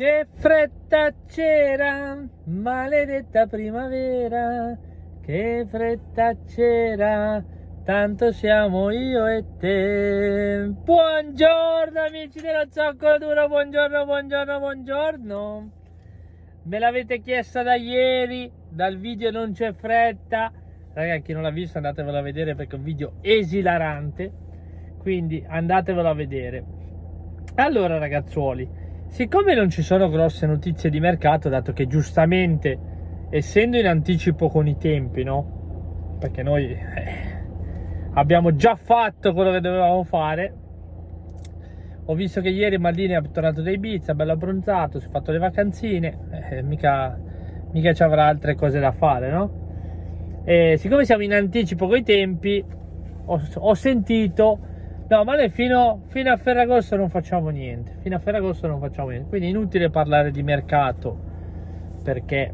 Che fretta c'era, maledetta primavera, che fretta c'era, tanto siamo io e te. Buongiorno amici dello Zoccolo Duro, buongiorno, buongiorno, buongiorno. Me l'avete chiesta da ieri, dal video Non c'è fretta. Ragazzi, chi non l'ha visto andatevelo a vedere perché è un video esilarante, quindi andatevelo a vedere. Allora ragazzuoli, siccome non ci sono grosse notizie di mercato, dato che giustamente, essendo in anticipo con i tempi, no? Perché noi abbiamo già fatto quello che dovevamo fare. Ho visto che ieri Maldini è tornato da Ibiza, bello abbronzato, si è fatto le vacanzine, mica ci avrà altre cose da fare, no? E siccome siamo in anticipo con i tempi, ho sentito... No, ma noi fino a Ferragosto non facciamo niente. Fino a Ferragosto non facciamo niente. Quindi è inutile parlare di mercato, perché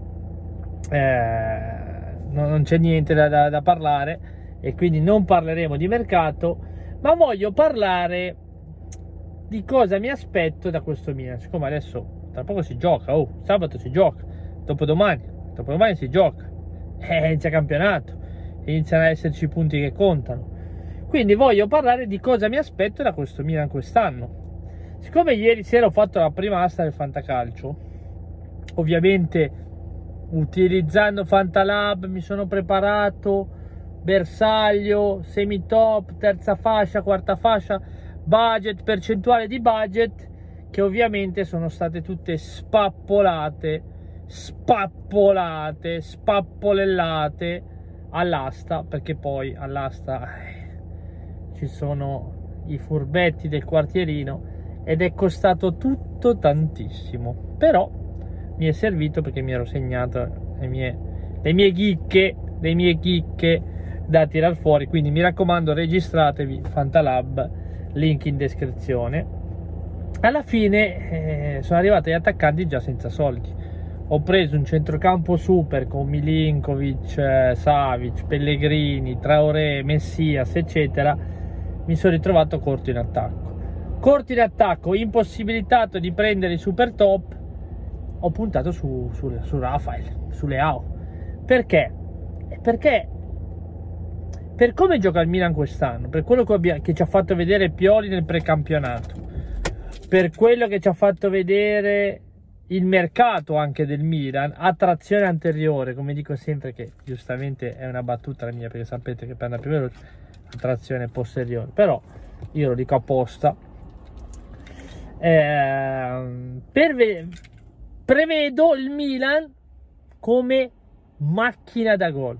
non c'è niente da parlare. E quindi non parleremo di mercato. Ma voglio parlare di cosa mi aspetto da questo Milan. Siccome adesso tra poco si gioca. Oh, sabato si gioca. Dopodomani si gioca. Inizia campionato. Iniziano ad esserci punti che contano. Quindi voglio parlare di cosa mi aspetto da questo Milan quest'anno. Siccome ieri sera ho fatto la prima asta del Fantacalcio, ovviamente utilizzando Fantalab mi sono preparato bersaglio, semi-top, terza fascia, quarta fascia, budget, percentuale di budget, che ovviamente sono state tutte spappolellate all'asta, perché poi all'asta ci sono i furbetti del quartierino ed è costato tutto tantissimo, però mi è servito perché mi ero segnato le mie chicche da tirar fuori. Quindi mi raccomando, registratevi Fantalab, link in descrizione. Alla fine sono arrivati gli attaccanti già senza soldi. Ho preso un centrocampo super con Milinkovic, Savic, Pellegrini, Traoré, Messias eccetera. Mi sono ritrovato corto in attacco, impossibilitato di prendere i super top. Ho puntato su Rafael, su Leao. Perché? Perché per come gioca il Milan quest'anno, per quello che ci ha fatto vedere Pioli nel precampionato, per quello che ci ha fatto vedere il mercato anche del Milan a trazione anteriore, come dico sempre, che giustamente è una battuta mia perché sapete che per andare più veloce trazione posteriore, però io lo dico apposta. Prevedo il Milan come macchina da gol,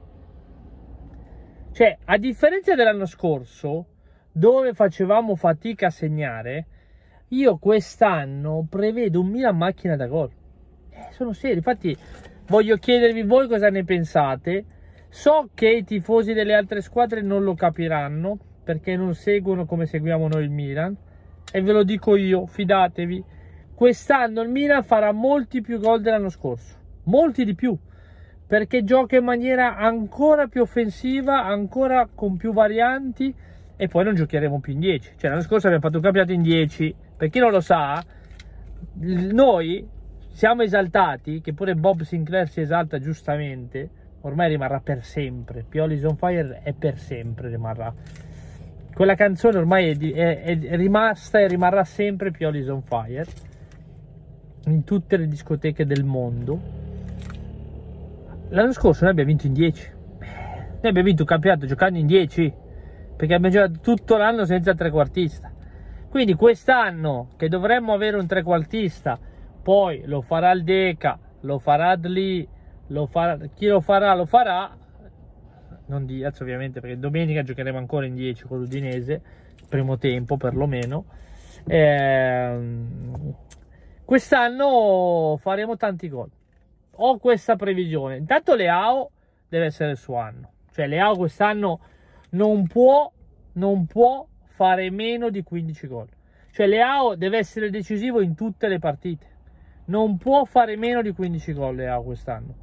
cioè a differenza dell'anno scorso dove facevamo fatica a segnare, io quest'anno prevedo un Milan macchina da gol. Sono serio, infatti voglio chiedervi voi cosa ne pensate. So che i tifosi delle altre squadre non lo capiranno perché non seguono come seguiamo noi il Milan, e ve lo dico io, fidatevi, quest'anno il Milan farà molti più gol dell'anno scorso, molti di più, perché gioca in maniera ancora più offensiva, ancora con più varianti, e poi non giocheremo più in 10. Cioè l'anno scorso abbiamo fatto un campionato in 10, per chi non lo sa, noi siamo esaltati, che pure Bob Sinclair si esalta giustamente. Ormai rimarrà per sempre. Pioli's on Fire è per sempre, rimarrà. Quella canzone ormai è rimasta e rimarrà sempre Pioli's on Fire in tutte le discoteche del mondo. L'anno scorso noi abbiamo vinto in 10. Noi abbiamo vinto un campionato giocando in 10, perché abbiamo giocato tutto l'anno senza trequartista. Quindi quest'anno che dovremmo avere un trequartista, poi lo farà il Deca, lo farà Adli, chi lo farà, non Diaz ovviamente, perché domenica giocheremo ancora in 10 con l'Udinese, primo tempo perlomeno. Quest'anno faremo tanti gol, ho questa previsione. Intanto Leao deve essere il suo anno, cioè Leao quest'anno non può fare meno di 15 gol, cioè Leao deve essere decisivo in tutte le partite, non può fare meno di 15 gol Leao quest'anno,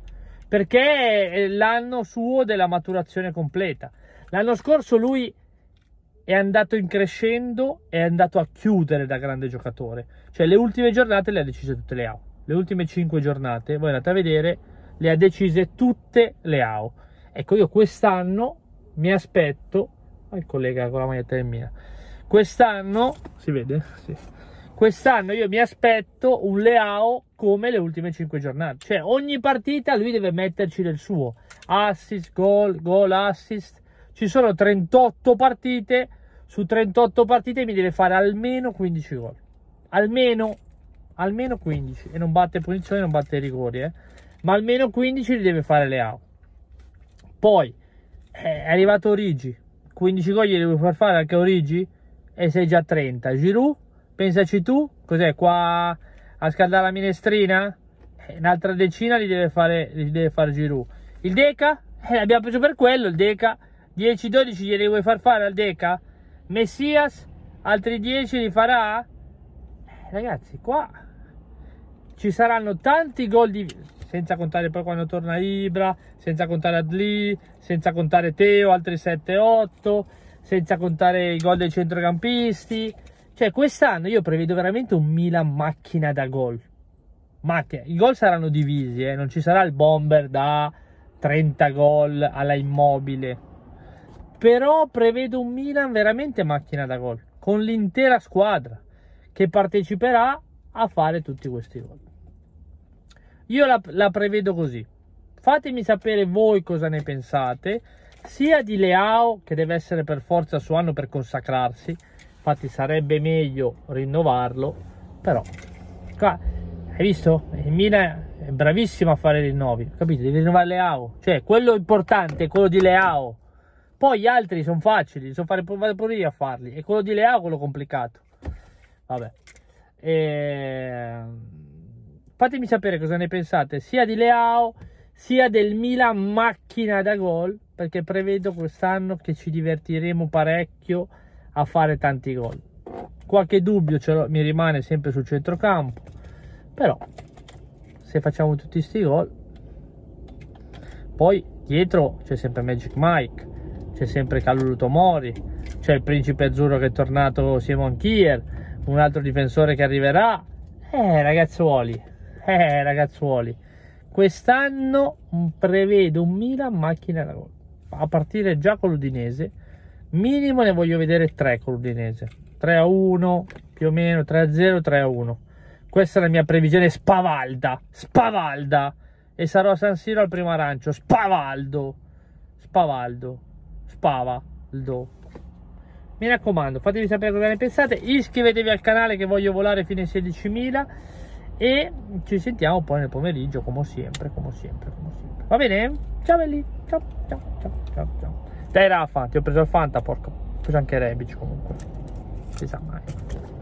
perché è l'anno suo della maturazione completa. L'anno scorso lui è andato in crescendo, è andato a chiudere da grande giocatore. Cioè le ultime giornate le ha decise tutte Leao. Le ultime 5 giornate, voi andate a vedere, le ha decise tutte Leao. Ecco, io quest'anno mi aspetto, il collega con la maglietta mia, quest'anno, si vede? Sì. Quest'anno io mi aspetto un Leao come le ultime 5 giornate. Cioè ogni partita lui deve metterci del suo. Assist, gol, assist. Ci sono 38 partite, su 38 partite mi deve fare almeno 15 gol. Almeno 15. E non batte punizioni, non batte rigori, ma almeno 15 li deve fare Leao. Poi è arrivato Origi, 15 gol gli devo far fare anche Origi e sei già a 30. Giroud, pensaci tu, cos'è qua a scaldare la minestrina? Un'altra decina li deve fare Giroud. Il Deca, l'abbiamo preso per quello, il Deca, 10-12 glieli vuoi far fare al Deca? Messias, altri 10 li farà? Ragazzi, qua ci saranno tanti gol senza contare poi quando torna Ibra, senza contare Adli, senza contare Teo, altri 7-8, senza contare i gol dei centrocampisti. Cioè quest'anno io prevedo veramente un Milan macchina da gol. I gol saranno divisi, non ci sarà il bomber da 30 gol alla Immobile. Però prevedo un Milan veramente macchina da gol, con l'intera squadra che parteciperà a fare tutti questi gol. Io la prevedo così. Fatemi sapere voi cosa ne pensate, sia di Leao, che deve essere per forza suo anno per consacrarsi, infatti sarebbe meglio rinnovarlo, però qua, hai visto? Il Milan è bravissimo a fare rinnovi, capite? Devi rinnovare Leao, cioè quello importante è quello di Leao, poi gli altri sono facili, vado pure io a farli, e quello di Leao è quello complicato. Vabbè, fatemi sapere cosa ne pensate sia di Leao sia del Milan macchina da gol, perché prevedo quest'anno che ci divertiremo parecchio a fare tanti gol. Qualche dubbio mi rimane sempre sul centrocampo, però se facciamo tutti sti gol, poi dietro c'è sempre Magic Mike, c'è sempre Kalulu Tomori, c'è il principe azzurro che è tornato, Simon Kier, un altro difensore che arriverà. Ragazzuoli, quest'anno prevedo un Milan macchina da gol, a partire già con l'Udinese. Minimo ne voglio vedere 3 con l'Udinese, 3-1 più o meno, 3-0, 3-1. Questa è la mia previsione spavalda, e sarò a San Siro al primo arancio, spavaldo. Mi raccomando, fatemi sapere cosa ne pensate, iscrivetevi al canale che voglio volare fino ai 16.000 e ci sentiamo poi nel pomeriggio come sempre. Va bene? Ciao belli, ciao. Dai Rafa, ti ho preso il Fanta, porco, ho preso anche Rebic comunque, si sa mai.